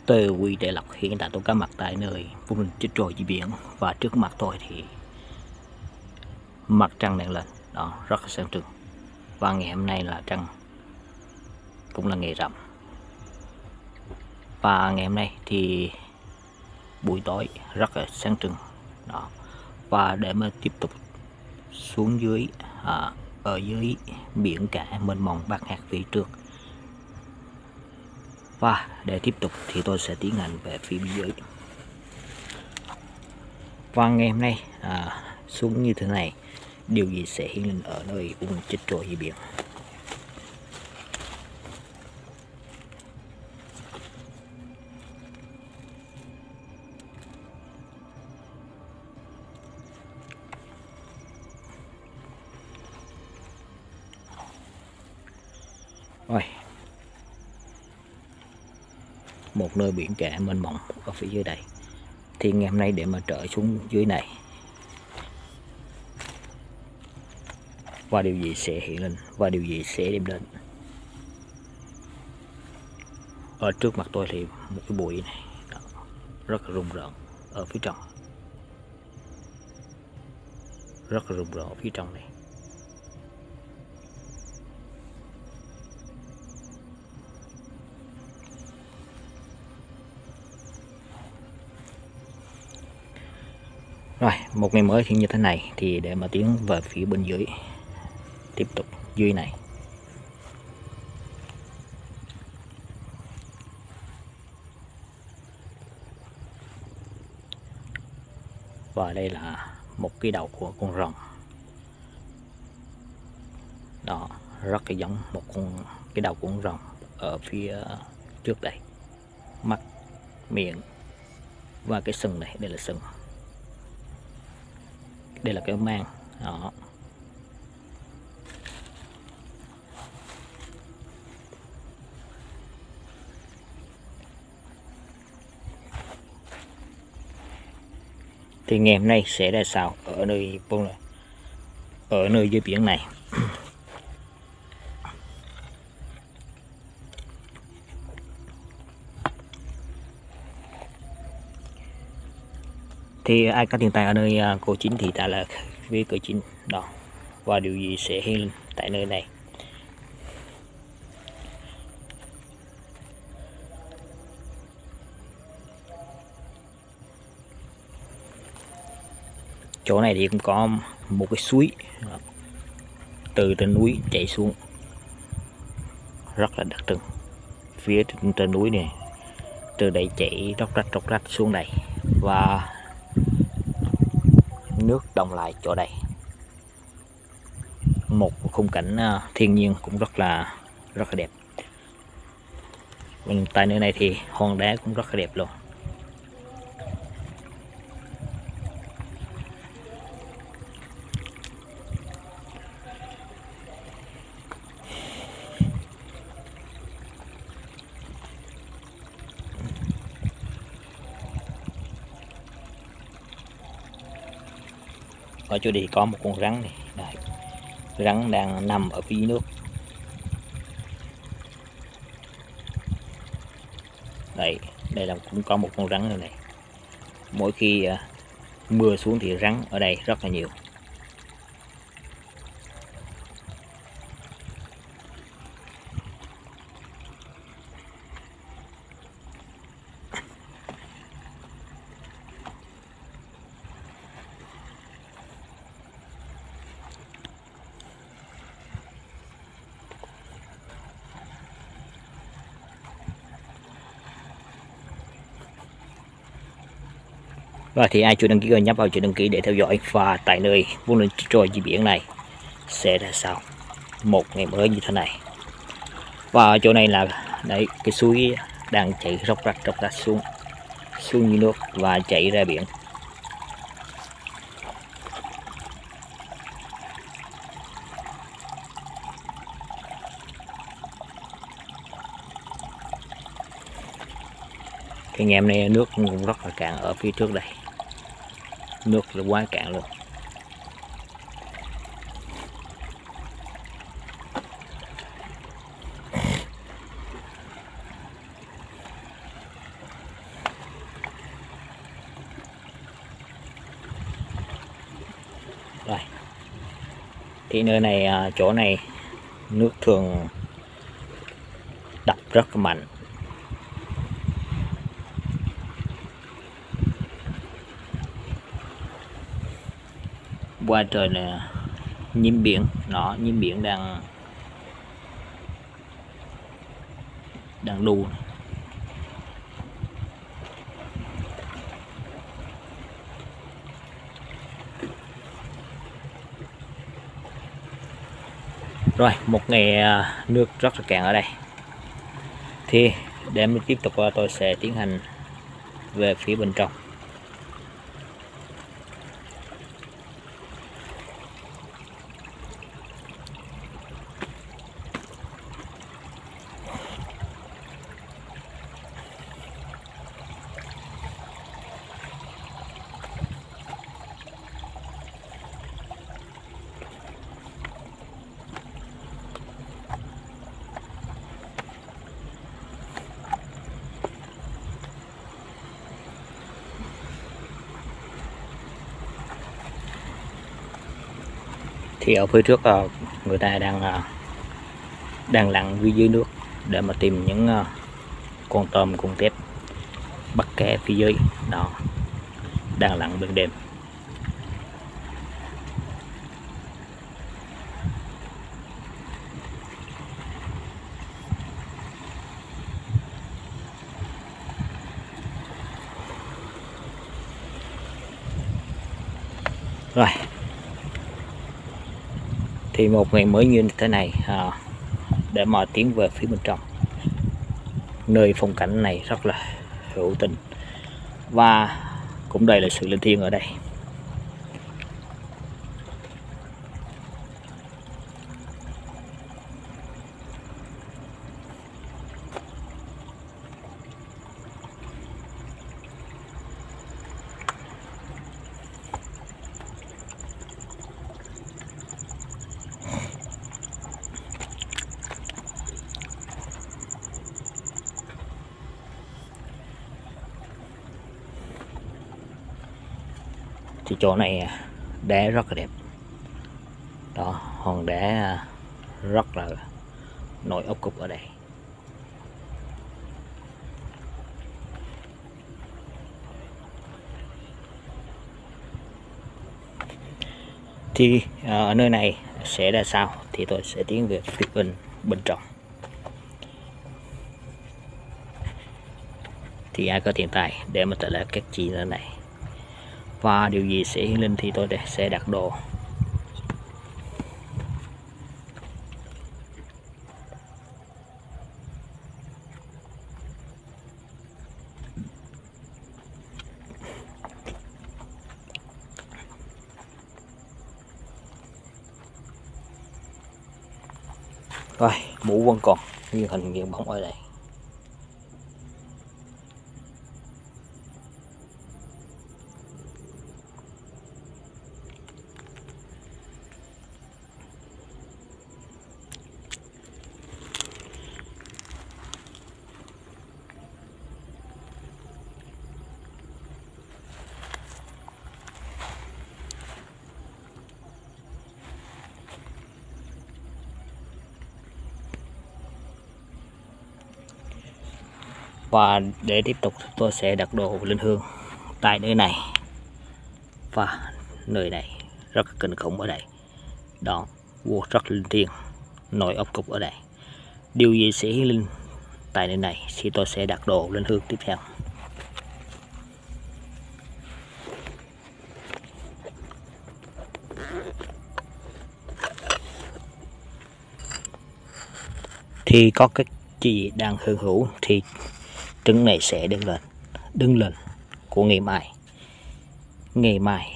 Từ Quy Đại Lộc hiện tại tôi có mặt tại nơi vùng linh chết trôi dưới biển, và trước mặt tôi thì mặt trăng đang lên đó, rất là sáng trưng. Và ngày hôm nay là trăng cũng là ngày rằm, và ngày hôm nay thì buổi tối rất là sáng trưng đó. Và để mà tiếp tục xuống dưới ở dưới biển cả mênh mông bát ngát phía trước, và để tiếp tục thì tôi sẽ tiến hành về phía bên dưới. Và ngày hôm nay xuống như thế này, điều gì sẽ hiện lên ở nơi vùng chết trôi dưới biển? Rồi, một nơi biển cả mênh mông ở phía dưới đây. Thì ngày hôm nay để mà trở xuống dưới này, và điều gì sẽ hiện lên và điều gì sẽ đem đến? Ở trước mặt tôi thì một cái bụi này đó, rất là rùng rợn ở phía trong, rất là rùng rợn ở phía trong này. Rồi, một ngày mới thì như thế này, thì để mà tiến về phía bên dưới, tiếp tục dưới này. Và đây là một cái đầu của con rồng đó, rất là giống một cái đầu của con rồng ở phía trước đây. Mắt, miệng và cái sừng này, đây là sừng, đây là cái mang đó. Thì ngày hôm nay sẽ ra sao ở nơi dưới biển này? Thì ai có tiền tài ở nơi cô Chính thì ta là phía cửa chính đó. Và điều gì sẽ hiện lên tại nơi này? Chỗ này thì cũng có một cái suối từ trên núi chảy xuống, rất là đặc trưng. Phía trên núi này, từ đây chảy róc rách xuống đây, và nước đông lại chỗ đây. Một khung cảnh thiên nhiên cũng rất là đẹp. Tại nơi này thì hòn đá cũng rất là đẹp luôn. Ở chỗ đây có một con rắn này. Đây, rắn đang nằm ở phía nước. Đây là cũng có một con rắn này. Mỗi khi mưa xuống thì rắn ở đây rất là nhiều. Và thì ai chưa đăng ký kênh nhấp vào chữ đăng ký để theo dõi. Và tại nơi vùng linh trôi dưới biển này sẽ ra sao một ngày mới như thế này. Và ở chỗ này là đấy, cái suối đang chảy róc rách xuống như nước và chảy ra biển. Cái ngày hôm nay nước cũng rất là cạn ở phía trước đây, nước là quá cạn luôn. Thì nơi này chỗ này nước thường đập rất là mạnh. Qua trời này nhím biển, nó nhím biển đang đu. Rồi một ngày nước rất là cạn ở đây. Thì để mình tiếp tục tôi sẽ tiến hành về phía bên trong. Thì ở phía trước người ta đang lặn dưới nước để mà tìm những con tôm con tép bắt cá phía dưới đó, đang lặn ban đêm. Rồi thì một ngày mới như thế này để mà tiến về phía bên trong, nơi phong cảnh này rất là hữu tình và cũng đây là sự linh thiêng ở đây. Thì chỗ này đá rất là đẹp đó, hòn đá rất là nổi ốc cục ở đây. Thì ở nơi này sẽ ra sao thì tôi sẽ tiến về phía bên trong. Thì ai có tiền tài để mà trở lại các chi nơi này và điều gì sẽ hiển linh thì tôi sẽ đặt đồ. Rồi mũ vẫn còn như hình nguyên bóng ở đây. Và để tiếp tục tôi sẽ đặt đồ lên hương tại nơi này, và nơi này rất kinh khủng ở đây đó, vua rất linh thiêng, nổi ốc cục ở đây. Điều gì sẽ hiển linh tại nơi này thì tôi sẽ đặt đồ lên hương tiếp theo. Thì có cái gì đang hư hữu thì trứng này sẽ đứng lên của ngày mai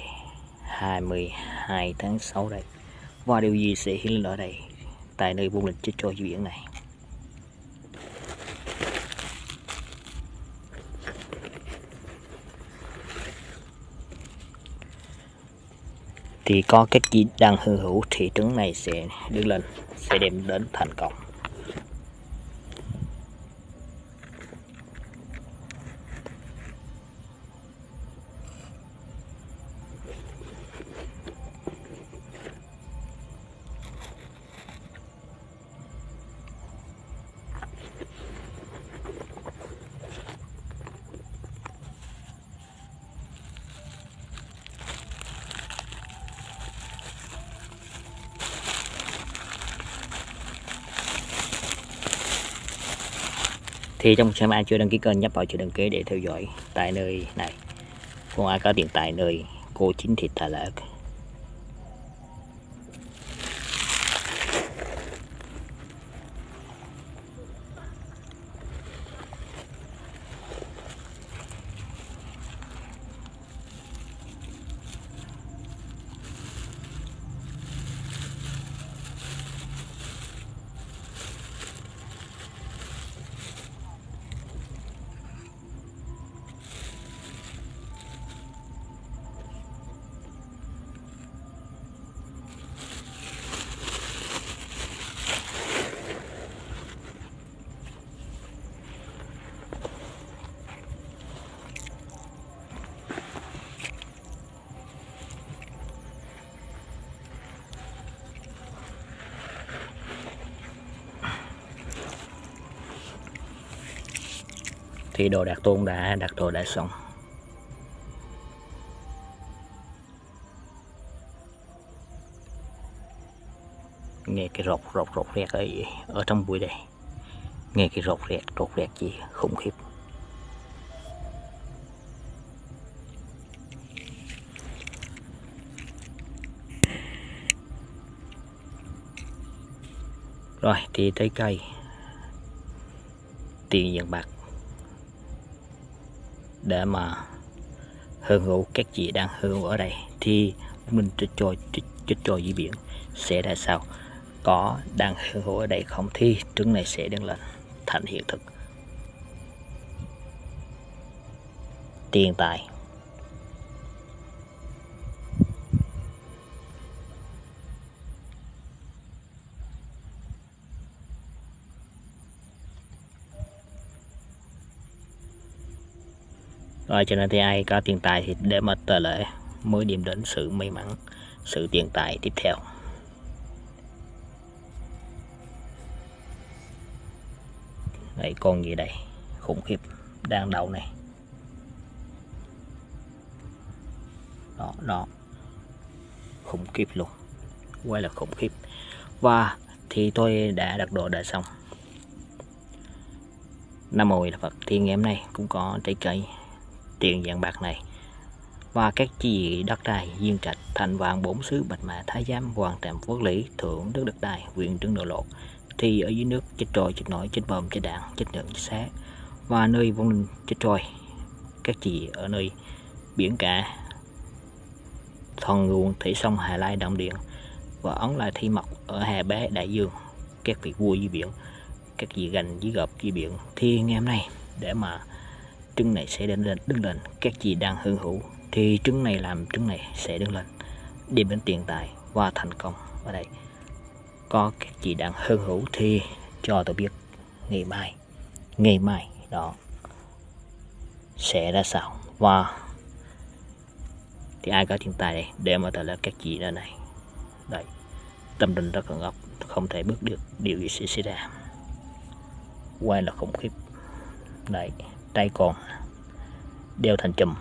22 tháng 6 đây. Và điều gì sẽ hiển linh ở đây tại nơi vua linh chết trôi dưới biển này. Thì có cái gì đang hư hữu thì trứng này sẽ đứng lên, sẽ đem đến thành công. Thì trong xem ai chưa đăng ký kênh nhấp vào chữ đăng ký để theo dõi tại nơi này. Còn ai có tiền tại nơi cô chính thì ta là thì đồ đặt tôn đã đặt đồ đã xong. Nghe cái rột rẹt ở trong bụi đây, nghe cái rột rẹt gì khủng khiếp. Rồi thì tới cây tiền vàng bạc để mà hưởng hữu các chị đang hưởng hữu ở đây thì mình cho dưới biển sẽ ra sao, có đang hưởng hữu ở đây không thì trứng này sẽ đứng lên thành hiện thực. Tiền tài rồi, cho nên thì ai có tiền tài thì để mà tờ lễ mới điểm đến sự may mắn, sự tiền tài tiếp theo. Đấy, con gì đây khủng khiếp đang đậu này, đó khủng khiếp luôn, quay là khủng khiếp. Và thì tôi đã đặt đồ đã xong. Nam mô là Phật. Thì ngày hôm nay cũng có trái cây tiền vàng bạc này và các chi đất đai diên trạch thành vàng bốn xứ bạch mã thái giám hoàng trạm quốc lý thượng đức đất đai huyện trưng độ lộ. Thì ở dưới nước chết trôi chết nổi chết bom chết đạn chết nhận chết xá, và nơi vong linh chết trôi các chị ở nơi biển cả thuần nguồn thủy sông Hà Lai Động Điện và ấn lại thi mộc ở Hà Bé Đại Dương, các vị vua dưới biển, các vị gành dưới gợp dưới biển. Thì ngày hôm nay để mà trứng này sẽ đứng lên các chị đang hưởng hữu thì trứng này làm trứng này sẽ đứng lên đem đến tiền tài và thành công. Ở đây có các chị đang hưởng hữu thì cho tôi biết ngày mai đó sẽ ra sao, và thì ai có tiền tài đây để mà thật là các chị ở này. Đây, tâm linh rất là ngốc, không thể bước được điều gì sẽ xảy ra, quay là khủng khiếp. Đây, tay còn đeo thành chùm.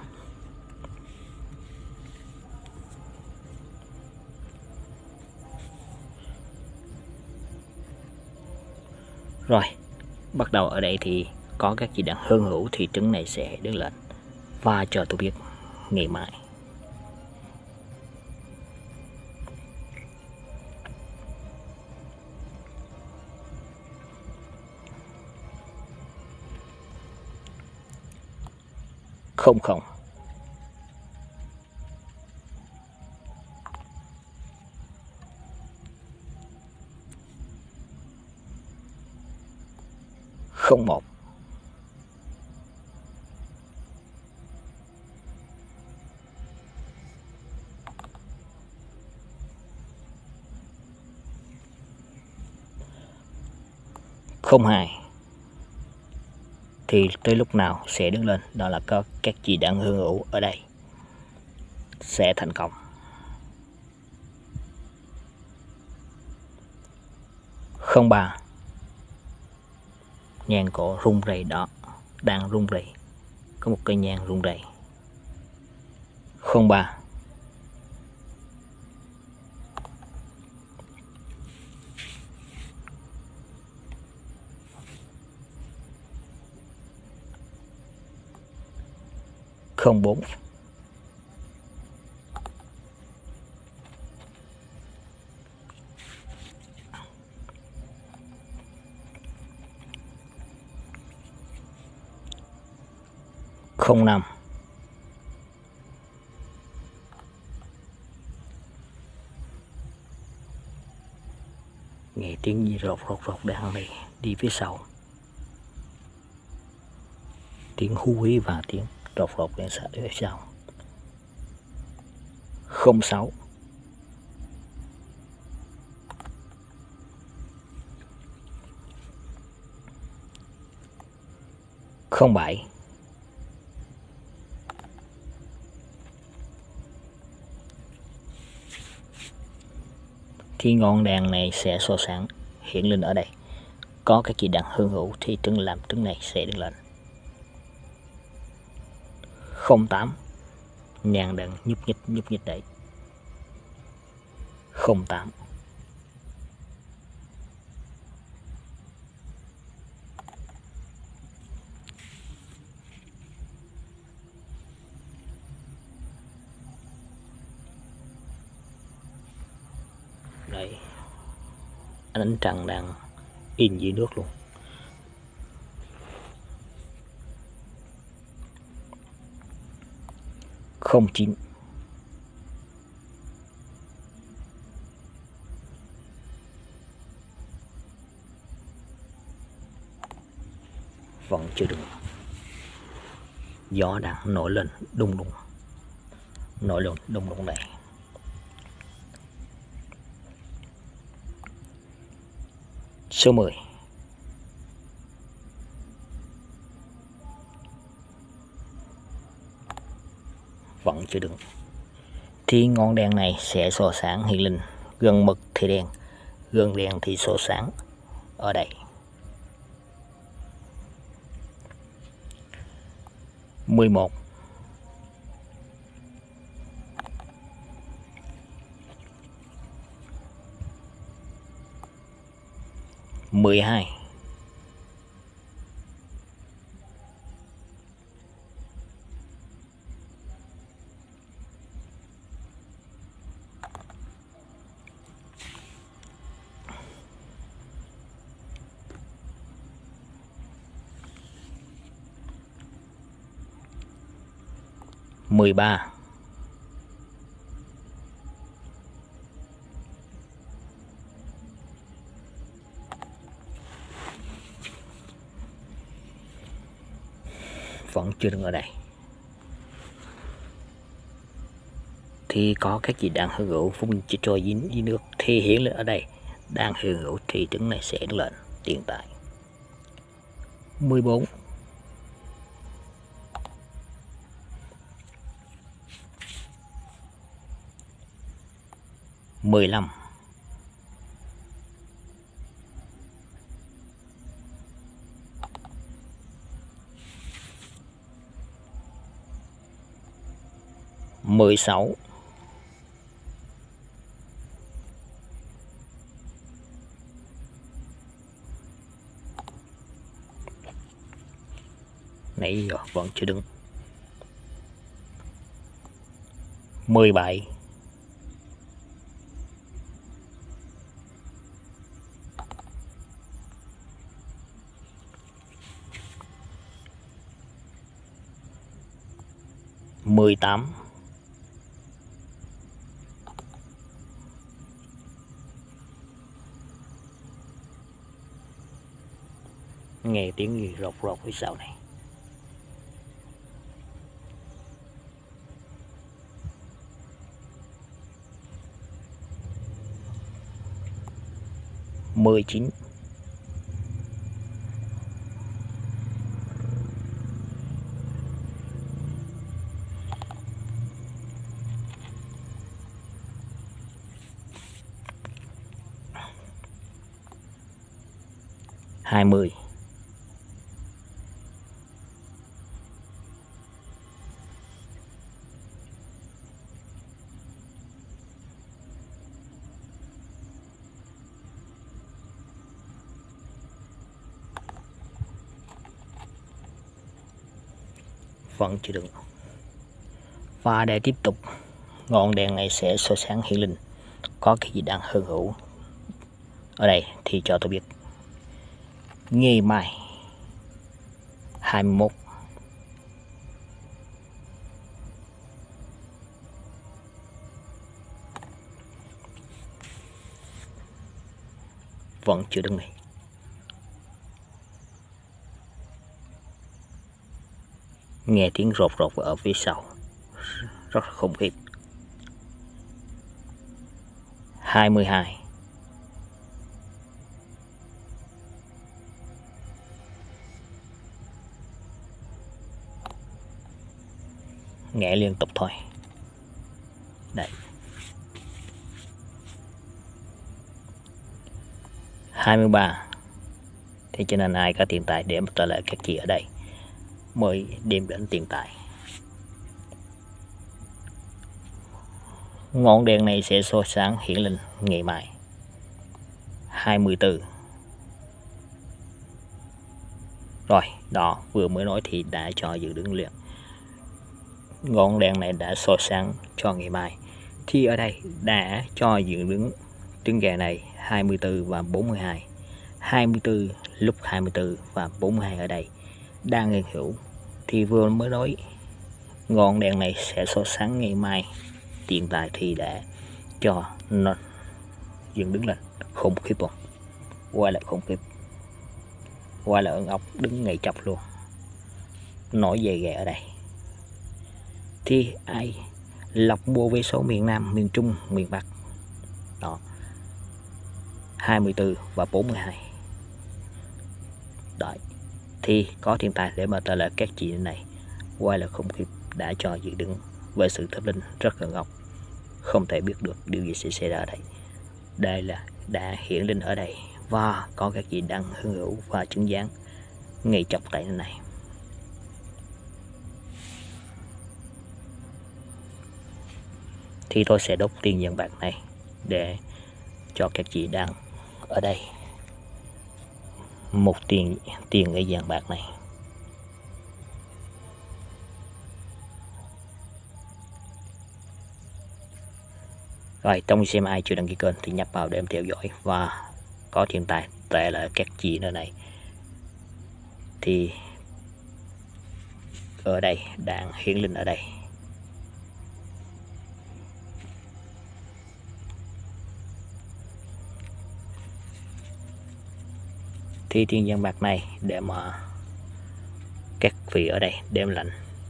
Rồi bắt đầu ở đây thì có các chị đang hương hữu thì trứng này sẽ đứng lên và cho tôi biết ngày mai. Không không không một không hai thì tới lúc nào sẽ đứng lên, đó là có các chị đang hương hữu ở đây sẽ thành công. Không ba nhang cổ rung rẩy, đó đang rung rẩy, có một cây nhang rung rẩy. Không ba 04 05 nghe tiếng gì rột đang này đi phía sau, tiếng hú hí và tiếng rột đang sát phía sau. 06 07 thì ngọn đèn này sẽ soi sáng hiện lên ở đây. Có cái gì đang hư hữu thì trứng làm trứng này sẽ đứng lên. 08 nhang đang nhúc nhích đấy. 08 đây, ánh trăng đang in dưới nước luôn. 09 vẫn chưa được, gió đang nổi lên đùng này. 10 vẫn chưa đứng thì ngọn đèn này sẽ soi sáng hiện lên. Gần mực thì đen, gần đèn thì soi sáng ở đây. 11 12 13 vẫn chưa đứng ở đây thì có các gì đang hư hữu phun chỉ trôi dính dưới nước thì hiện lên ở đây. Đang hư hữu thì trứng này sẽ đứng lên hiện tại. 14 15 16 nãy giờ vẫn chưa đứng. 17 18 nghe tiếng gì rột phía sau này. 19 20 vẫn chưa được. Và để tiếp tục, ngọn đèn này sẽ soi sáng hiển linh có cái gì đang hư hữu ở đây thì cho tôi biết. Ngày mai 21 vẫn chưa đứng này. Nghe tiếng rột rột ở phía sau rất là khủng khiếp. 22 nghe liên tục thôi. Đây 23. Thế cho nên ai có tiền tài để trả lại các chị ở đây mới đem đến tiền tài. Ngọn đèn này sẽ soi sáng hiển linh ngày mai 24. Rồi đó, vừa mới nói thì đã cho dự đứng liền. Ngọn đèn này đã soi sáng cho ngày mai thì ở đây đã cho dự đứng trứng gà này 24 và 42. 24 lúc 24 và 42 ở đây đang hiện hữu thì vừa mới nói ngọn đèn này sẽ soi sáng ngày mai tiền tài thì đã cho nó dựng đứng lên. Khủng khiếp không? Qua lại khủng khiếp, qua lại ưng ốc đứng ngay chọc luôn. Nổi về ghẹ ở đây thì ai lọc mua vé số miền Nam, miền Trung, miền Bắc đó 24 và 42 đấy thì có thiên tài để mà trả lại các chị này. Quay là khủng khiếp đã cho dự đứng về sự tâm linh rất là ngọc, không thể biết được điều gì sẽ xảy ra ở đây. Đây là đã hiển linh ở đây và có các chị đang hương hữu và chứng gián ngay chọc tại nơi này. Thì tôi sẽ đốt tiền vàng bạc này để cho các chị đang ở đây một tiền cái vàng bạc này. Rồi trong xem ai chưa đăng ký kênh thì nhập vào để em theo dõi và có thiên tài tệ là các chị nơi này thì ở đây đang hiển linh ở đây. Thì tiền vàng bạc này để mà các vị ở đây đem lạnh.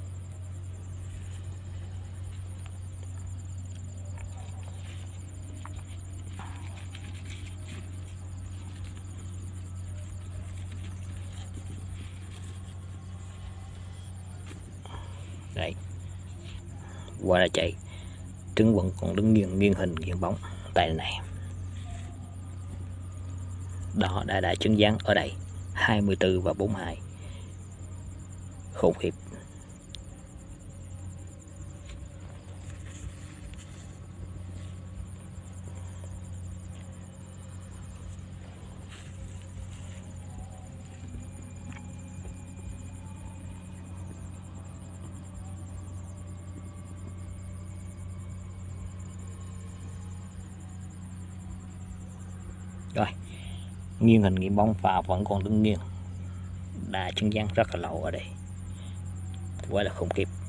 Đấy, qua là chạy trứng vẫn còn đứng nghiêng hình nghiêng bóng tại này. Đó đã chứng gián ở đây 24 và 42 khủng khiếp. Rồi nghiêng hình nghiêng bóng và vẫn còn đứng nghiêng đã chứng gián rất là lâu ở đây, quá là khủng khiếp.